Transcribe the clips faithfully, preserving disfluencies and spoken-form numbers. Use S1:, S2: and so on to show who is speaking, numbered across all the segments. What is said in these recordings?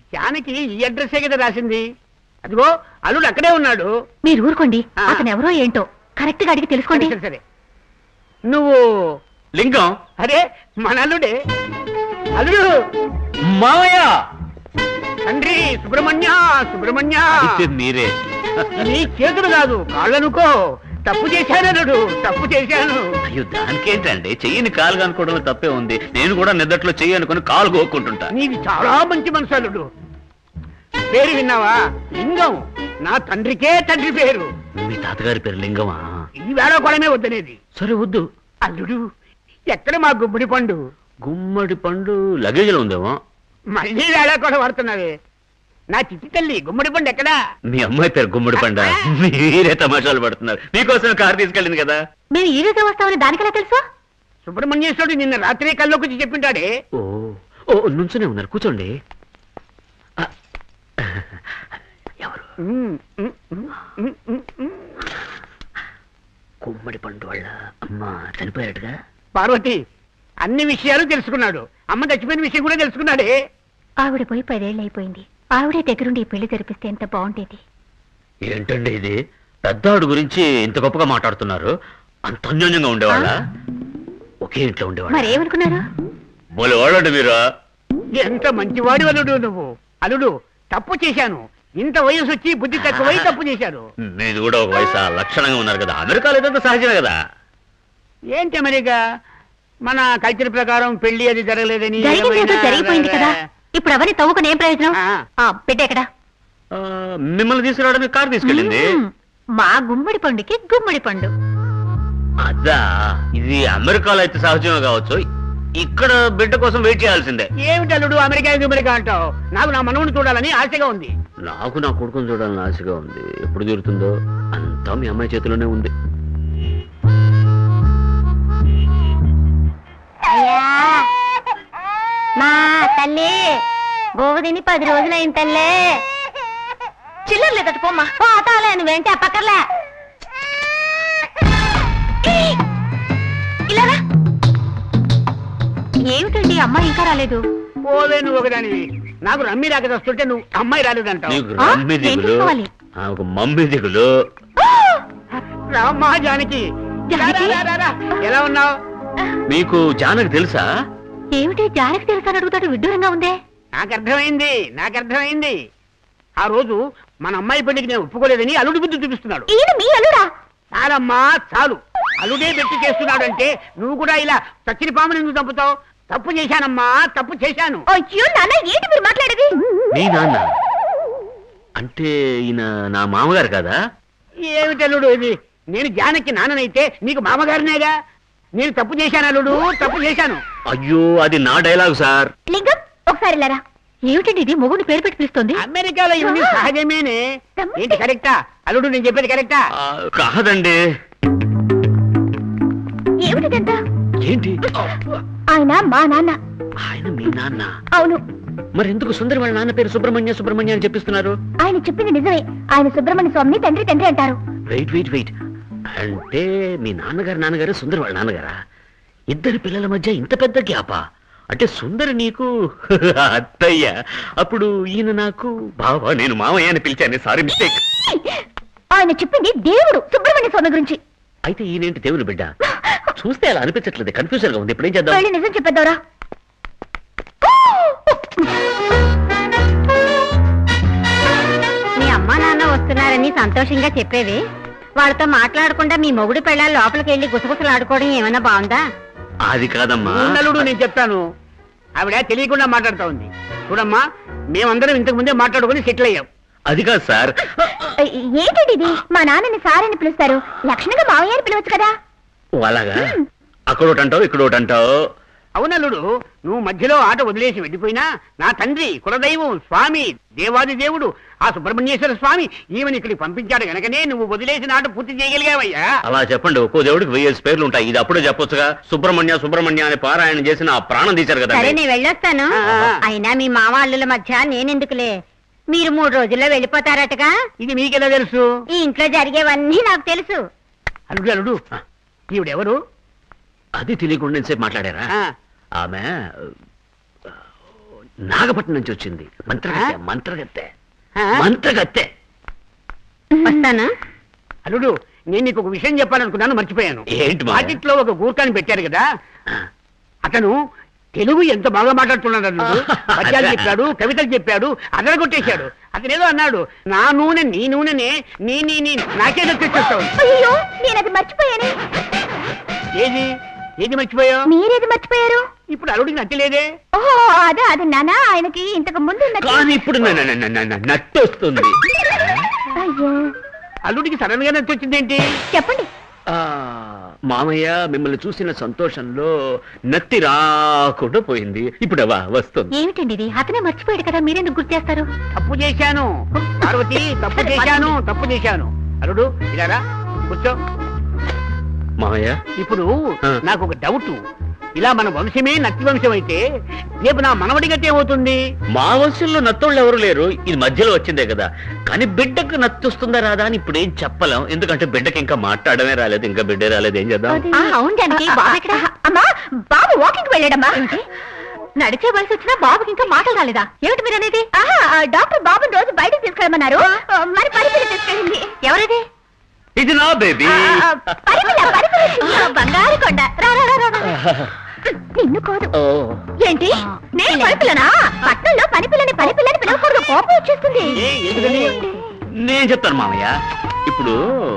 S1: జానకి ఈ అడ్రస్సే కదా రాసింది. అదిగో అల్లుడు అక్కడే ఉన్నాడు.
S2: మీరు ఊరుకోండి, అతను ఎవరో ఏంటో కరెక్ట్ గా అడిగి తెలుసుకోండి.
S1: సరే నువ్వు
S3: లింగం?
S1: అరే మన అల్లుడే. అల్లుడు
S3: మావయ్య.
S1: తండ్రి సుబ్రహ్మణ్య సుబ్రహ్మణ్య.
S3: మీరే?
S1: నీ చేతులు కాదు కాళ్ళనుకో. తప్పు చేశాను అల్లుడు, తప్పు చేశాను.
S3: అయ్యో దానికేంటండి, చెయ్యని కాలు అనుకోవడంలో తప్పే ఉంది. నేను కూడా నిద్దట్లో చెయ్యి అనుకుని కాలు కోక్కుంటుంటా.
S1: నీది చాలా మంచి మనసు అల్లుడు. పేరు విన్నావా? లింగం. నా తండ్రికే తండ్రి పేరు.
S3: మీ తాతగారి పేరు లింగమా?
S1: ఈ వేళ కొడమే వద్దనేది.
S3: సరే వద్దు.
S1: అల్లుడు ఎక్కడ మా గుమ్మడి పండు?
S3: గుమ్మడి పండు లగేజ్లో ఉందేమో.
S1: మళ్ళీ వేళ కూడా పడుతున్నావే. నా చిట్టి తల్లి గుమ్మడి పండు ఎక్కడా?
S3: మీ అమ్మాయి పేరు గుమ్మడి పండ. మీరే తమాషాలు పడుతున్నారు. మీకోసం కారు తీసుకెళ్ళింది కదా.
S2: మేము ఈ రోజు వస్తామని దానికెలా తెలుసు?
S1: సుబ్రహ్మణ్యేశ్వరుడు నిన్న రాత్రి కల్లోకి వచ్చి చెప్పింటాడే.
S3: ఓ ఓ నుంచునే ఉన్నారు, కూర్చోండి. ఎవరు? గుమ్మడి పండు వాళ్ళ అమ్మ చనిపోయాడుగా.
S1: పార్వతి అన్ని విషయాలు తెలుసుకున్నాడు. అమ్మ చచ్చిపోయిన విషయం కూడా తెలుసుకున్నాడే.
S2: ఆవిడ పోయి పదేళ్ళు అయిపోయింది. ఆవిడే దగ్గరుండి ఈ పెళ్లి జరిపిస్తే ఎంత బాగుండేది.
S3: ఏంటండి ఇది? పెద్దాడు గురించి ఇంత గొప్పగా మాట్లాడుతున్నారు. అంత అన్యోన్యంగా ఉండేవాళ్ళ? ఒకే ఇంట్లో ఉండేవాళ్ళ?
S2: మరేమనుకున్నారు?
S3: బోలే వాళ్ళండి మీరు.
S1: ఎంత మంచివాడి అల్లుడు నువ్వు. అల్లుడు తప్పు చేశాను. ఇంత వయసు వచ్చి బుద్ధి తక్కువై తప్పు చేశారు.
S3: మీది కూడా ఒక వయసు లక్షణంగా ఉన్నారు కదా. అమెరికాలో ఏదంతా సహజమే కదా.
S1: ఏంటి అమెరికా? మన కల్చర్ ప్రకారం పెళ్లి అది జరగలేదని.
S2: జరిగిపోయింది కదా, ఇప్పుడు అవన్నీ తవ్వుకుని ఏం ప్రయోజనం? బిడ్డ ఎక్కడ?
S3: మిమ్మల్ని తీసుకురావడానికి కారు తీసుకెళ్ళింది.
S2: మా గుమ్మడి పండుకి గుమ్మడి పండు.
S3: అదా, ఇది అమెరికాలో అయితే సహజమే కావచ్చు. ఇక్కడ బిడ్డ కోసం వెయిట్ చేయాల్సిందే.
S1: ఏమిటి అల్లుడు అమెరికా అమెరికా అంటావు? నాకు నా మనవుని చూడాలని ఆశగా ఉంది.
S3: నాకు నా కొడుకుని చూడాలని ఆశగా ఉంది. ఎప్పుడు తీరుతుందో అంతా మీ అమ్మాయి చేతిలోనే ఉంది.
S2: మా తల్లి గోవు తిని పది రోజులైన తల్లే. చిల్లర లేదట పోమ్మా. పోతాలే నువ్వు వెంటే పక్కర్లే. ఇలారా. ఏమిటండి అమ్మాయి ఇంకా రాలేదు?
S1: పోవే నువ్వు ఒకదానివి. నాకు రమ్మి రాక వస్తుంటే నువ్వు అమ్మాయి రాలేదంటావు.
S3: మమ్మీ దిగులు.
S1: రామ్మా జానకి. ఎలా ఉన్నావు?
S3: మీకు జానకి తెలుసా?
S2: ఏమిటి జానకి తెలుసా అని అడుగుతాడు. విడ్డూరంగా ఉందే.
S1: నాకు అర్థమైంది, నాకు అర్థమైంది. ఆ రోజు మన అమ్మాయి పెళ్లికి నేను ఒప్పుకోలేదని అల్లుడి బుద్ధి చూపిస్తున్నాడు.
S2: ఈయన మీ అల్లుడా?
S1: చాలమ్మా చాలు. అల్లుడే పెట్టి చేస్తున్నాడు అంటే నువ్వు కూడా ఇలా చచ్చిన పాముని ఎందుకు చంపుతావు? తప్పు చేశానమ్మా, తప్పు చేశాను.
S2: అయ్యో నాన్న, ఏంటి మీరు మాట్లాడేది?
S3: నీ నాన్న అంటే ఈయన నా మామగారు కదా?
S1: ఏమిటి అల్లుడు ఇది? నేను జానకి నాన్ననైతే నీకు మామగారినేగా. నేను తప్పు చేశాను అల్లుడు, తప్పు చేశాను.
S3: అయ్యో అది నా డైలాగ్ సార్.
S2: లింగం ఒకసారి లేరా. ఏమిటండి ఇది? మొగుడిని పేరు పెట్టి పిలుస్తుంది.
S1: అమెరికాలో ఇవన్నీ సహజమేనే. ఏంటి కరెక్టా అల్లుడు? నేను చెప్పేది కరెక్టా?
S3: కాదండి.
S2: ఏమిటిదంతా?
S3: ఏంటి?
S2: ఆయన మా నాన్న.
S3: ఆయన మీ నాన్న?
S2: అవును.
S3: మరి ఎందుకు సుందరి వాళ్ళ నాన్న పేరు సుబ్రహ్మణ్య సుబ్రహ్మణ్య అని చెప్పిస్తున్నారు?
S2: ఆయన చెప్పింది నిజమే. ఆయన సుబ్రహ్మణ్య స్వామిని తండ్రి తండ్రి అంటారు.
S3: వెయిట్ వెయిట్ వెయిట్ అంటే మీ నాన్నగారు నాన్నగారు సుందరి వాళ్ళ నాన్నగారా? ఇద్దరి పిల్లల మధ్య ఇంత పెద్ద గ్యాపా? అంటే సుందరి నీకు అత్తయ్య, అప్పుడు ఈయన నాకు బావా. నేను మావయ్య అని పిలిచాను, సారీ మిస్టేక్.
S2: ఆయన చెప్పింది దేవుడు సుబ్రహ్మణ్య స్వామి గురించి.
S3: అయితే ఈయనేంటి దేవుని బిడ్డ? చూస్తే అలా అనిపించట్లేదు, కన్ఫ్యూజన్ గా ఉంది. ఇప్పుడు ఏం చేద్దాం?
S2: నిజం చెప్పేద్దారా? మీ అమ్మా నాన్న వస్తున్నారని సంతోషంగా చెప్పేవి. వాళ్ళతో మాట్లాడకుండా మీ మొగుడు పెళ్ళాలి లోపలికి వెళ్ళి గుసగుసలు ఆడుకోవడం ఏమైనా బాగుందా?
S3: అది కాదమ్మా.
S1: అల్లుడు నేను చెప్తాను. ఆవిడ తెలియకుండా మాట్లాడుతూ ఉంది. చూడమ్మా, మేమందరం ఇంతకు ముందే మాట్లాడుకుని సెటిల్ అయ్యాం.
S3: అది కాదు సార్.
S2: ఏంటండి ఇది? మా నాన్నని సార్ అని పిలుస్తారు, లక్షణంగా మావయ్య అని పిలవచ్చు కదా.
S3: అలాగా? అక్కడ ఒకటి అంటావు, ఇక్కడ ఒకటి అంటావు.
S1: అవునల్లుడు, నువ్వు మధ్యలో ఆట వదిలేసి వెళ్ళిపోయినా నా తండ్రి కులదైవం స్వామి దేవాది దేవుడు ఆ సుబ్రహ్మణ్యేశ్వర స్వామి ఈమెను ఇక్కడికి పంపించాడు గనకనే నువ్వు వదిలేసిన ఆట పూర్తి చేయగలిగావయ్యా.
S3: అలా చెప్పండి. ఒక్కో దేవుడికి వెయ్యేసి పేర్లు ఉంటాయి. ఇది అప్పుడే చెప్పొచ్చుగా. సుబ్రహ్మణ్య సుబ్రహ్మణ్య అని పారాయణ చేసిన ఆ ప్రాణం తీశారు కదా.
S2: సరే నేను వెళ్ళొస్తాను. అయినా మీ మామ అల్లుల మధ్య నేనెందుకులే. మీరు మూడు రోజుల్లో వెళ్ళిపోతారటగా.
S1: ఇది మీకెలా తెలుసు?
S2: ఈ ఇంట్లో జరిగేవన్నీ నాకు తెలుసు.
S1: అల్లుడు అల్లుడు ఈవిడెవరు?
S3: అది తెలియకుండా సేపు మాట్లాడారా? ఆమె నాగపట్నం నుంచి వచ్చింది. మంత్రగత్తె
S1: ఆ?
S3: మంత్రగత్తె
S1: ఆ?
S3: మంత్రగత్తె.
S2: వస్తానా?
S1: అల్లుడు, నేను నీకు ఒక విషయం చెప్పాలనుకున్నాను, మర్చిపోయాను.
S3: ఏంటి మావయ్య?
S1: మార్కెట్లో ఒక గూర్ఖాని పెట్టారు కదా, అతను తెలుగు ఎంత బాగా మాట్లాడుతున్నాడు అల్లుడు. పద్యాలు
S3: అదే.
S1: చెప్పాడు, కవితలు చెప్పాడు, అదరగొట్టేశాడు. అతను ఏదో అన్నాడు, నా నూనె నీ నూనెనే, నీ నీ నీ నాకే తెచ్చేస్తావు.
S2: అయ్యో, నేను అది మర్చిపోయాను.
S1: ఏది ఏది మర్చిపోయావు?
S2: మీరేది మర్చిపోయారు?
S1: ఇప్పుడు అల్లుడికి నచ్చలేదే.
S2: ఓహో, అదే అది నానా, ఆయనకి ఇంతకు ముందు నచ్చి-
S3: కానీ ఇప్పుడు న- న- న- న- న- నత్తి వస్తుంది.
S2: అయ్యో,
S1: అల్లుడికి సడన్ గా నచ్చొచ్చిందేంటి?
S2: చెప్పండి.
S3: ఆ, మామయ్య మిమ్మల్ని చూసిన సంతోషంలో నత్తి రాకుండా పోయింది. ఇప్పుడు అవా వస్తుంది.
S2: ఏమిటండి ఇది? అతనే మర్చిపోయాడు కదా, మీరెందుకు గుర్తు చేస్తారు?
S1: తప్పు చేశాను పార్వతి, తప్పు
S2: సరే,
S1: చేశాను
S2: పదండి.
S1: తప్పు చేశాను. అల్లుడు ఇలారా కూర్చో.
S3: మామయ్య
S1: ఇప్పుడు
S3: ఆ.
S1: నాకు ఒక డౌట్. ఇలా మన వంశమే నత్తి వంశం అయితే రేపు నా మనవడి గతి ఏమవుతుంది?
S3: మా వంశంలో నత్తోళ్ళు ఎవరు లేరు, ఇది మధ్యలో వచ్చిందే కదా. కానీ బిడ్డకు నత్తి వస్తుందా రాదా అని ఇప్పుడు ఏం చెప్పలేం. ఎందుకంటే బిడ్డకి ఇంకా మాట్లాడమే రాలేదు, ఇంకా బిడ్డే రాలేదు. ఏం చేద్దాం?
S2: ఆ, అవును జానకి, బాబు ఎక్కడ? అమ్మా, బాబు వాకింగ్ వెళ్ళాడమ్మా. నడిచే వయసు వచ్చినా బాబుకి ఇంకా మాటలు రాలేదా? ఏమిటి మీరు అనేది? డాక్టర్ బాబుని రోజు బయటకు తీసుకెళ్ళమన్నారు, మరి పరిపిల్ల తీసుకెళ్ళింది. ఎవరిది?
S3: ఇది నా బేబీ.
S2: ఆ, ఆ, పరిపిల్ల, పరిపిల్ల. బంగారు కొండ. రా, రా, రా, రా, రా. నిన్ను కాదు.
S3: ఓ,
S2: ఏంటి? నేను పనిపిల్లనా? పట్నంలో పనిపిల్లని పనిపిల్లని పిలవకూడదు, కోపం వచ్చేస్తుంది.
S1: ఏ, ఎందుకని?
S3: నేను చెప్తాను మామయ్య. ఇప్పుడు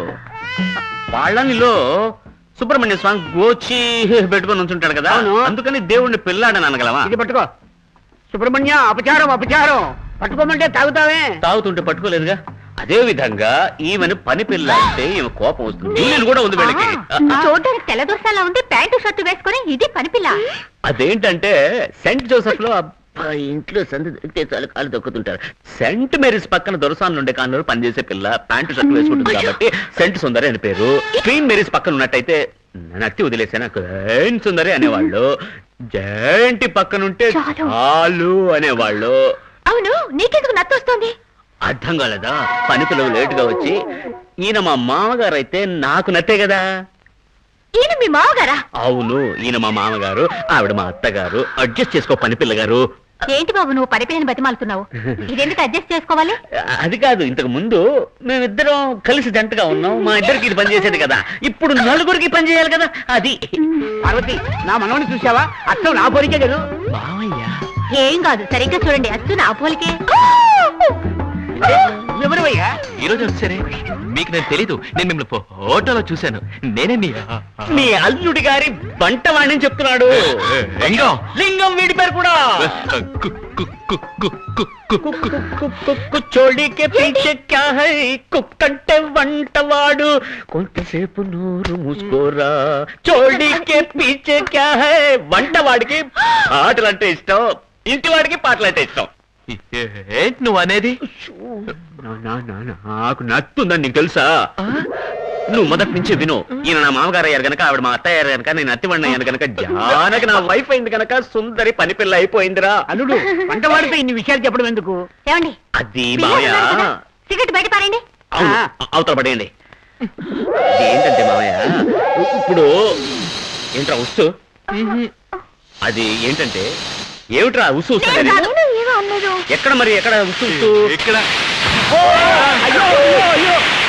S3: వాళ్ళనిలో సుబ్రహ్మణ్య స్వామి గోచి పెట్టుకొని ఉంచుంటాడు కదా,
S1: అవును.
S3: అందుకని దేవుణ్ణి పిల్లాడని అనగలమా?
S1: ఇది పట్టుకో. సుబ్రహ్మణ్య, అపచారం అపచారం. పట్టుకోమంటే తాగుతావే.
S3: తాగుతుంటే పట్టుకోలేదుగా. అదే విధంగా ఈమెను పని పిల్ల అంటే ఈమె కోపం వస్తుంది. నేను కూడా ఉంది వీళ్ళకి.
S2: చూడడానికి తెల్లదోసాలా ఉంది, ప్యాంటు షర్టు వేసుకొని ఇది పనిపిల్ల.
S3: అదేంటంటే సెంట్ జోసెఫ్ లో అబ్బా ఇంట్లో సంది దొరికితే చాలు కాలు దొక్కుతుంటారు. సెంట్ మేరీస్ పక్కన దొరసాన్లు ఉండే కాలంలో పనిచేసే పిల్ల ప్యాంటు షర్ట్ వేసుకుంటుంది కాబట్టి సెంట్ సుందరి అని పేరు. క్వీన్ మేరీస్ పక్కన ఉన్నట్టయితే నత్తి వదిలేసాను క్వీన్ సుందరి అనేవాళ్ళు. జయంటి పక్కనుంటే
S2: చాలు.
S3: చాలు అనేవాళ్ళు.
S2: అవును, నీకెందుకు నత్తి వస్తుంది?
S3: అర్థం కాలేదా? పని పిల్లలు లేటుగా వచ్చి ఈయన మా మామగారు అయితే నాకు నత్తే కదా.
S2: ఈయన మీ మావగారా?
S3: అవును, ఈయన మా మామగారు, ఆవిడ మా అత్తగారు. అడ్జస్ట్ చేసుకో పని పిల్లగారు.
S2: ఏంటి బాబు నువ్వు పనిపిల్లని బతిమాలుతున్నావు? ఇదెందుకు అడ్జస్ట్ చేసుకోవాలి?
S3: అది కాదు, ఇంతకు ముందు మేమిద్దరం కలిసి జంటగా ఉన్నాం. మా ఇద్దరికి ఇది పని చేసేది కదా, ఇప్పుడు నలుగురికి పని చేయాలి కదా. అది
S1: పార్వతి, నా మనవడిని చూసావా? అచ్చం నా పోలికే కదా.
S3: మామయ్య
S2: ఏం కాదు, సరిగ్గా చూడండి, అచ్చు నా పోలికే.
S1: ఎవరివయ్యా?
S4: ఈ రోజు వచ్చారే, మీకు నేను తెలీదు. నేను మిమ్మల్ని ఫోటోలో చూశాను. నేనే నీ
S3: మీ అల్లుడి గారి బంటవాణి చెప్తున్నాడు.
S4: లింగం.
S3: లింగం వీడి పేరు కూడా.
S4: కు- కు- కు- కు- కు- కు-
S3: కుచ్చోడికే పీచే క్యా హై, కుక్కంటే వంటవాడు. కొంతసేపు నోరు మూసుకోరా, చోడికే పీచే క్యా హై. వంటవాడికి పాటలు అంటే ఇష్టం, ఇంటి వాడికి పాటలు అంటే ఇష్టం.
S4: ఏంటి నువ్వు అనేది?
S3: నా- నా- నా- నాకు నత్తుందని నీకు తెలుసా? నువ్వు మొదటి నుంచి విను. ఈయన నా మామగారు అయ్యారు గనక, ఆవిడ మా అత్తయ్య అయ్యారు గనక, నేను అత్తివాడిని అయ్యాను గనక, జానకి నా వైఫ్ అయింది గనక సుందరి పని పిల్ల అయిపోయిందిరా.
S1: అల్లుడు, వంటవాడితో ఇన్ని విషయాలు చెప్పడం ఎందుకు?
S2: ఏమండి,
S3: అది మామయ్య.
S2: సిగరెట్ బయట పారండి.
S3: అవును, అవతల పడేయండి. ఇది ఏంటంటే మామయ్య, ఇప్పుడు ఏంట్రా ఉస్సు? అది ఏంటంటే ఏమిట్రా ఉస్సు ఉస్సు అనేది?
S2: ఏమో అన్నది.
S3: ఎక్కడ మరి ఎక్కడ ఉస్సు ఉస్సు?
S4: ఇక్కడ
S1: అయ్యో అయ్యో అయ్యో